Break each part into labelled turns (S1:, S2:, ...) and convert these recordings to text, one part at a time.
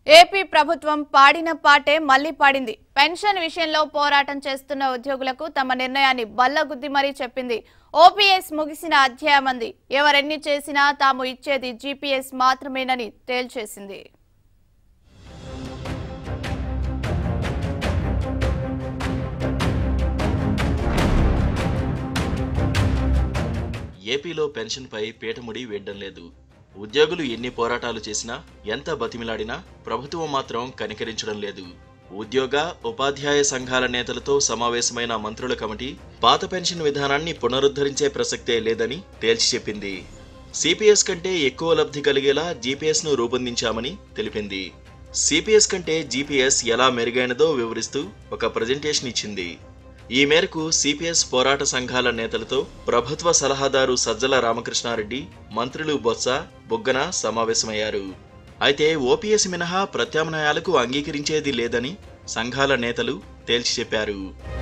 S1: AP ప్రభుత్వం పాడిన పాటే మళ్లీ పాడింది. పెన్షన్ విషయంలో పోరాటం చేస్తున్న ఉద్యోగులకు తమ నిర్ణయాన్ని బల్లగుద్ది మరీ చెప్పింది. ఓపీఎస్ ముగిసిన అధ్యాయమంది. ఎవరెన్ని చేసినా తాము ఇచ్చేది జీపీఎస్ మాత్రమేనని తేల్చేసింది.
S2: ఏపీలో పెన్షన్పై పీటముడి వేయడం లేదు. ఉద్యోగులు ఎన్ని పోరాటాలు చేసినా, ఎంత బతిమిలాడినా ప్రభుత్వం మాత్రం కనికరించడం లేదు. ఉద్యోగ, ఉపాధ్యాయ సంఘాల నేతలతో సమావేశమైన మంత్రుల కమిటీ పాత పెన్షన్ విధానాన్ని పునరుద్ధరించే ప్రసక్తే లేదని తేల్చి చెప్పింది. సిపిఎస్ కంటే ఎక్కువ లబ్ధి కలిగేలా జీపీఎస్ను రూపొందించామని తెలిపింది. సిపిఎస్ కంటే జీపీఎస్ ఎలా మెరుగైనదో వివరిస్తూ ఒక ప్రజెంటేషన్ ఇచ్చింది. ఈ మేరకు సిపిఎస్ పోరాట సంఘాల నేతలతో ప్రభుత్వ సలహాదారు సజ్జల రామకృష్ణారెడ్డి, మంత్రులు బొత్స, బుగ్గన సమావేశమయ్యారు. అయితే ఓపీఎస్ మినహా ప్రత్యామ్నాయాలకు అంగీకరించేది లేదని సంఘాల నేతలు తేల్చి చెప్పారు.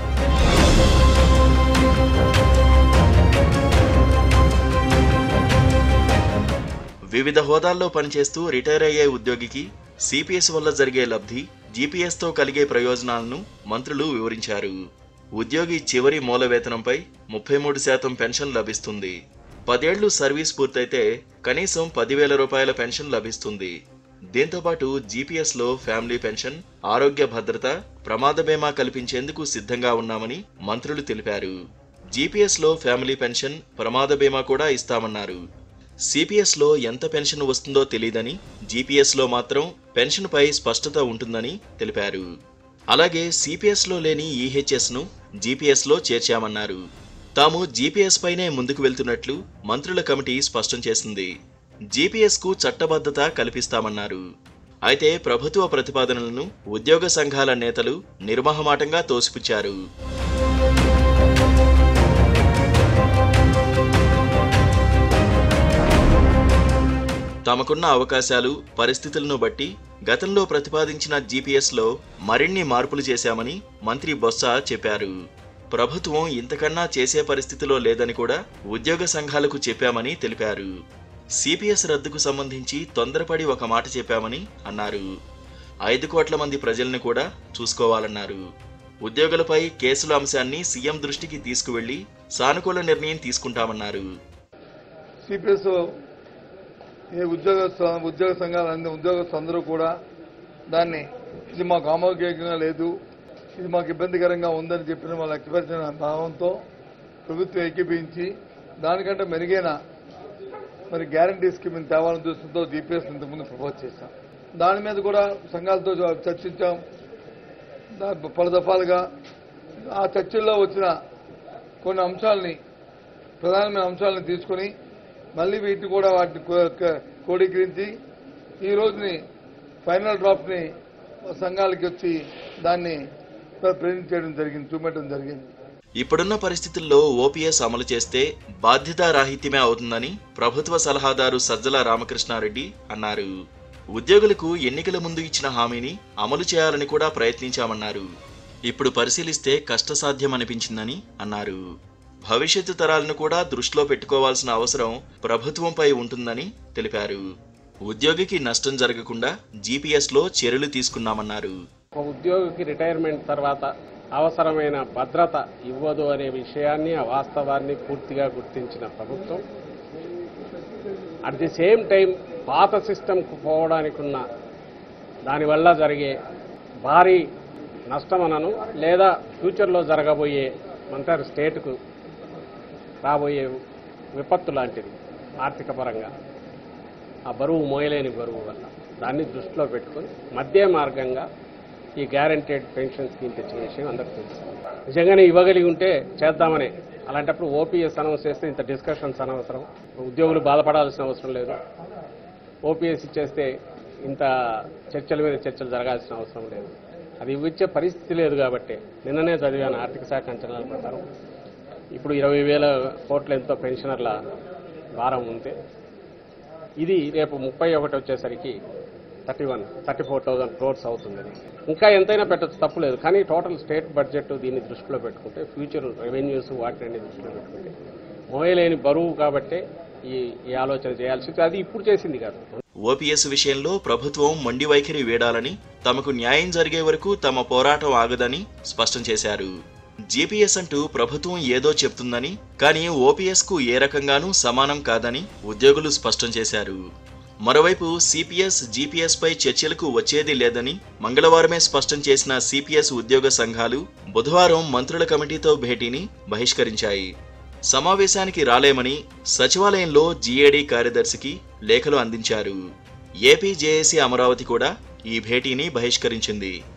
S2: వివిధ హోదాల్లో పనిచేస్తూ రిటైర్ అయ్యే ఉద్యోగికి సిపిఎస్ వల్ల జరిగే లబ్ధి, జీపీఎస్తో కలిగే ప్రయోజనాలను మంత్రులు వివరించారు. ఉద్యోగి చివరి మూల వేతనంపై 33% పెన్షన్ లభిస్తుంది. 10 ఏళ్లు సర్వీస్ పూర్తయితే కనీసం 10,000 రూపాయల పెన్షన్ లభిస్తుంది. దీంతోపాటు జీపీఎస్లో ఫ్యామిలీ పెన్షన్, ఆరోగ్య భద్రత, ప్రమాద బీమా కల్పించేందుకు సిద్ధంగా ఉన్నామని మంత్రులు తెలిపారు. జీపీఎస్లో ఫ్యామిలీ పెన్షన్, ప్రమాద బీమా కూడా ఇస్తామన్నారు. సిపిఎస్లో ఎంత పెన్షన్ వస్తుందో తెలియదని, జీపీఎస్లో మాత్రం పెన్షన్పై స్పష్టత ఉంటుందని తెలిపారు. అలాగే సిపిఎస్లో లేని ఈహెచ్ఎస్ను జీపీఎస్లో చేర్చామన్నారు. తాము జీపీఎస్ పైనే ముందుకు వెళ్తున్నట్లు మంత్రుల కమిటీ స్పష్టం చేసింది. జీపీఎస్కు చట్టబద్ధత కల్పిస్తామన్నారు. అయితే ప్రభుత్వ ప్రతిపాదనలను ఉద్యోగ సంఘాల నేతలు నిర్మహమాటంగా తోసిపుచ్చారు. తమకున్న అవకాశాలు, పరిస్థితులను బట్టి గతంలో ప్రతిపాదించిన జీపీఎస్లో మరిన్ని మార్పులు చేశామని మంత్రి బొత్స చెప్పారు. ప్రభుత్వం ఇంతకన్నా చేసే పరిస్థితిలో లేదని కూడా ఉద్యోగ సంఘాలకు చెప్పామని తెలిపారు. సిపిఎస్ రద్దుకు సంబంధించి తొందరపడి ఒక మాట చెప్పామని అన్నారు. 5 కోట్ల మంది ప్రజల్ని కూడా చూసుకోవాలన్నారు. ఉద్యోగులపై కేసుల అంశాన్ని సీఎం దృష్టికి తీసుకువెళ్లి సానుకూల నిర్ణయం తీసుకుంటామన్నారు.
S3: ఉద్యోగ సంఘాలు ఉద్యోగస్తులందరూ కూడా దాన్ని ఇది మాకు ఆమోదయోగ్యంగా లేదు, ఇది మాకు ఇబ్బందికరంగా ఉందని చెప్పిన వాళ్ళు వ్యక్తపరిచిన భావంతో ప్రభుత్వం ఏకీభవించి దానికంటే మెరుగైన గ్యారంటీ స్కీమ్ తేవాలని దృష్టితో జీపీఎస్ ఇంతకుముందు ప్రపోజ్ చేశాం. దాని మీద కూడా సంఘాలతో చర్చించాం. పలు దఫాలుగా ఆ చర్చల్లో వచ్చిన కొన్ని అంశాలని, ప్రధానమైన అంశాలను తీసుకుని మళ్ళీ వీటిని కూడా వాటిని క్రోడీకరించి ఈ రోజుని ఫైనల్ డ్రాఫ్ట్ని సంఘాలకి వచ్చి దాన్ని ప్రెజెంట్ చేయడం జరిగింది, చూపెట్టడం జరిగింది.
S2: ఇప్పుడున్న పరిస్థితుల్లో ఓపీఎస్ అమలు చేస్తే బాధ్యతారాహిత్యమే అవుతుందని ప్రభుత్వ సలహాదారు సజ్జల రామకృష్ణారెడ్డి అన్నారు. ఉద్యోగులకు ఎన్నికల ముందు ఇచ్చిన హామీని అమలు చేయాలని కూడా ప్రయత్నించామన్నారు. ఇప్పుడు పరిశీలిస్తే కష్టసాధ్యమనిపించిందని అన్నారు. భవిష్యత్తు తరాలను కూడా దృష్టిలో పెట్టుకోవాల్సిన అవసరం ప్రభుత్వంపై ఉంటుందని తెలిపారు. ఉద్యోగికి నష్టం జరగకుండా జీపీఎస్లో చర్యలు తీసుకున్నామన్నారు.
S4: ఉద్యోగికి రిటైర్మెంట్ తర్వాత అవసరమైన భద్రత ఇవ్వదు అనే విషయాన్ని, ఆ వాస్తవాన్ని పూర్తిగా గుర్తించిన ప్రభుత్వం అట్ ది సేమ్ టైం పాత సిస్టమ్కు పోవడానికి ఉన్న దానివల్ల జరిగే భారీ నష్టమనను లేదా ఫ్యూచర్లో జరగబోయే అంటారు స్టేట్కు రాబోయే విపత్తు లాంటిది ఆర్థిక పరంగా, ఆ బరువు మోయలేని బరువు వల్ల దాన్ని దృష్టిలో పెట్టుకుని మధ్య మార్గంగా ఈ గ్యారంటీడ్ పెన్షన్ స్కీమ్ తెచ్చిన విషయం అందరికీ తెలుసు. నిజంగానే ఇవ్వగలిగి ఉంటే చేద్దామని, అలాంటప్పుడు ఓపీఎస్ అనౌన్స్ చేస్తే ఇంత డిస్కషన్స్ అనవసరం, ఉద్యోగులు బాధపడాల్సిన అవసరం లేదు. ఓపీఎస్ ఇచ్చేస్తే ఇంత చర్చల మీద చర్చలు జరగాల్సిన అవసరం లేదు. అది ఇచ్చే పరిస్థితి లేదు. కాబట్టి నిన్ననే చదివాను ఆర్థిక శాఖ అంచనాల ప్రకారం ఇప్పుడు 20,000 కోట్ల ఎంతో పెన్షనర్ల భారం ఉంటే ఇది రేపు 31 వచ్చేసరికి 34,000 crores అవుతుంది. ఇంకా ఎంతైనా పెట్టచ్చు, తప్పులేదు. కానీ టోటల్ స్టేట్ బడ్జెట్ దీన్ని దృష్టిలో పెట్టుకుంటే, ఫ్యూచర్ రెవెన్యూస్ వాటిని దృష్టిలో పెట్టుకుంటే మోయలేని బరువు కాబట్టే ఈ ఆలోచన చేయాల్సి, అది ఇప్పుడు చేసింది కాదు.
S2: ఓపీఎస్ విషయంలో ప్రభుత్వం మొండి వైఖరి వీడాలని, తమకు న్యాయం జరిగే వరకు తమ పోరాటం ఆగదని స్పష్టం చేశారు. జీపీఎస్ అంటూ ప్రభుత్వం ఏదో చెప్తుందని, కానీ ఓపీఎస్కు ఏ రకంగానూ సమానం కాదని ఉద్యోగులు స్పష్టం చేశారు. మరోవైపు సిపిఎస్, జీపీఎస్ పై చర్చలకు వచ్చేది లేదని మంగళవారమే స్పష్టం చేసిన సిపిఎస్ ఉద్యోగ సంఘాలు బుధవారం మంత్రుల కమిటీతో భేటీని బహిష్కరించాయి. సమావేశానికి రాలేమని సచివాలయంలో జీఏడీ కార్యదర్శికి లేఖలు అందించారు. ఏపీ జేఏసీ అమరావతి కూడా ఈ భేటీని బహిష్కరించింది.